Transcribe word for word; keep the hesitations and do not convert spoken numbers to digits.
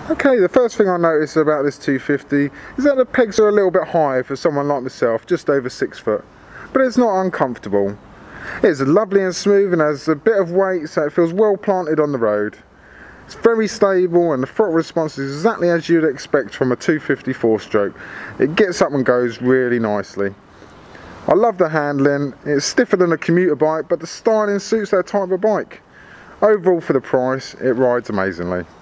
Okay, the first thing I noticed about this two fifty is that the pegs are a little bit high for someone like myself, just over six foot, but it's not uncomfortable. It's lovely and smooth and has a bit of weight, so it feels well planted on the road. It's very stable and the throttle response is exactly as you'd expect from a two fifty four-stroke. It gets up and goes really nicely. I love the handling. It's stiffer than a commuter bike, but the styling suits that type of bike. Overall, for the price, it rides amazingly.